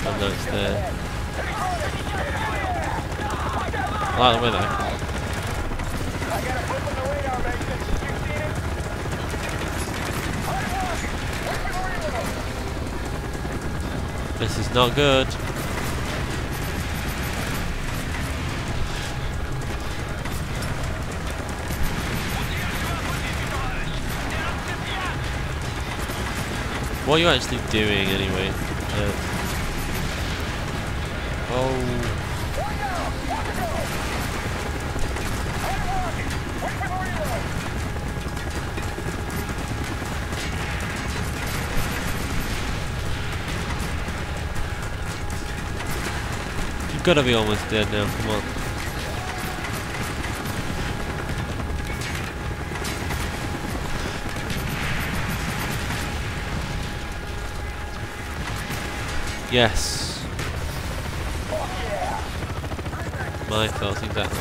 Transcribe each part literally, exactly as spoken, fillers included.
Oh no, it's there. I like the way that. This is not good. What are you actually doing anyway? Uh, oh. You've got to be almost dead now, come on. Yes. My thoughts exactly.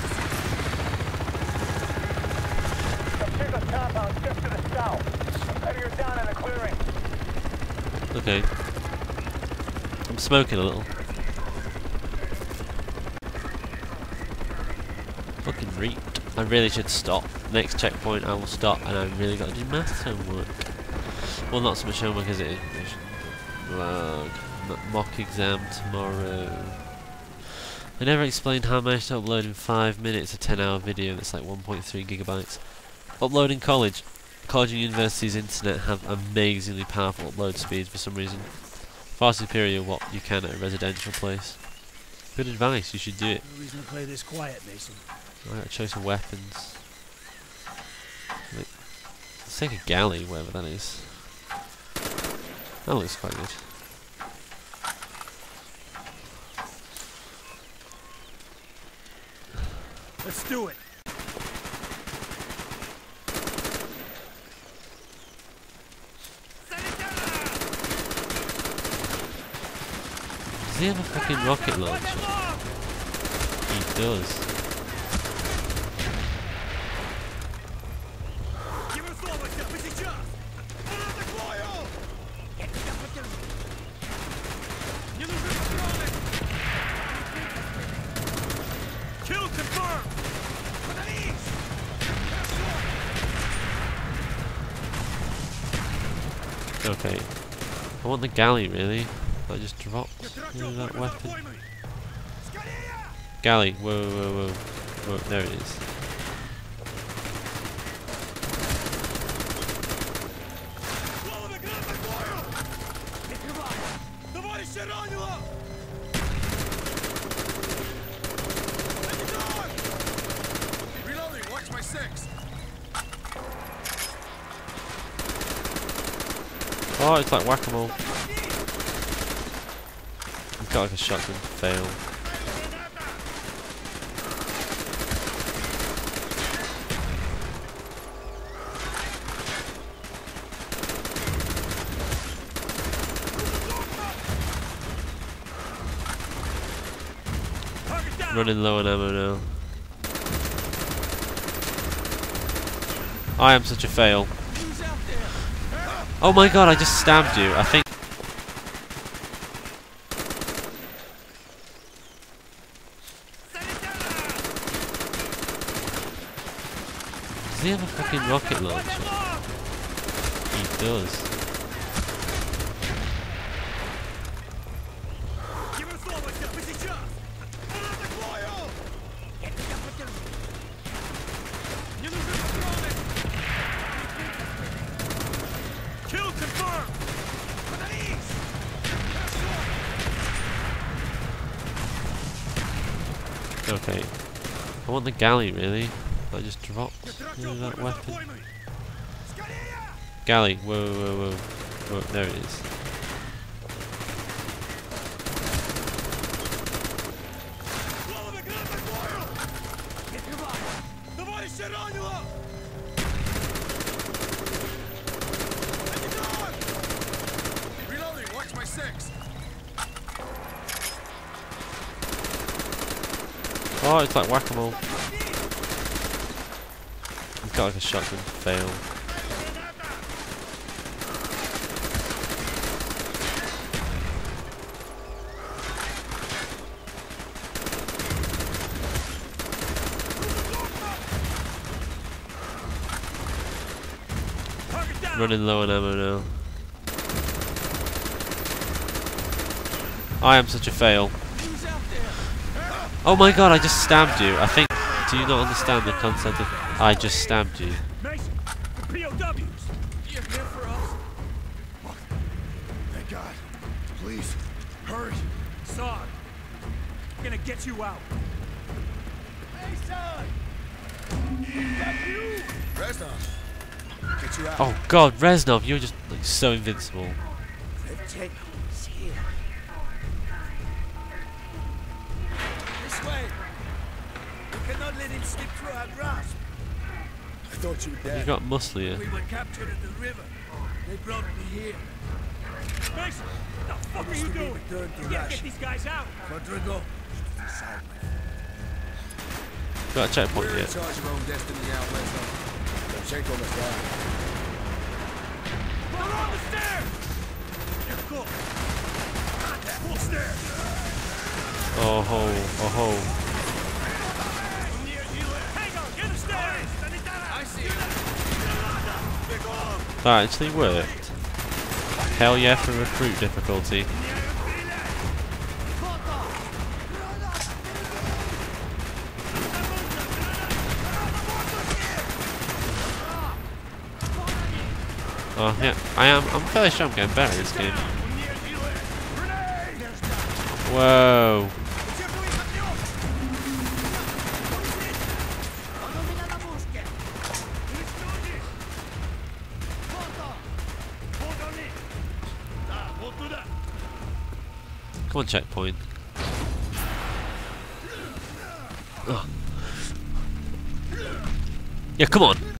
Okay. I'm smoking a little. Fucking reaped. I really should stop. Next checkpoint I will stop, and I really got to do maths homework. Well, not so much homework as it is. Ugh. Mock exam tomorrow. I never explained how I managed to upload in five minutes a ten hour video that's like one point three gigabytes. Uploading college. College and university's internet have amazingly powerful upload speeds for some reason. Far superior to what you can at a residential place. Good advice, you should do it. No reason to play this quiet, Mason. Alright, choice of weapons. Let's take a galley, whatever that is. That looks quite good. Let's do it. Does he have a fucking rocket launcher? He does. Kill confirmed. Okay. I want the galley really. I just dropped you know, that weapon. Galley, whoa, whoa, whoa, whoa, there it is. Reloading, watch my six. Oh, it's like whack-a-mole. He's got like a shotgun fail. Running low on ammo now. I am such a fail. Oh my god, I just stabbed you. I think. Does he have a fucking rocket launcher? He does. Kill confirmed. Okay. I want the galley really. I just dropped you know, that weapon. Galley, whoa, whoa, whoa, whoa, there it is. Reloading, watch my six. Oh, it's like whack-a-mole. He's got like a shotgun fail. down. running low on ammo now. I am such a fail. Who's out there? Oh my god, I just stabbed you. I think. Do you not understand the concept of I just stabbed you? Mason, the P O Ws. You're here for us. Thank God. Please, hurry. Son, we're gonna get you out. Mason! That's you! Reznov, get you out. Oh god, Reznov, you're just like so invincible. Shevchenko's here. This way. We cannot let him slip through our grasp. I thought you were dead. You got musclier. We were captured at the river. They brought me here. Mason, what the fuck are you doing? You gotta get these guys out. Rodrigo. Got a checkpoint We're in yet. charge of our own destiny now, Reznov. Shevchenko must die. They're on the stairs! You're cool. Contact. Full stairs. Oh ho, oh ho. Hang on, get the stairs! I see it. That actually worked. Hell yeah for recruit difficulty. Oh yeah, I am. I'm fairly sure I'm getting better at this game. Whoa. Come on, checkpoint. Ugh. Yeah, come on.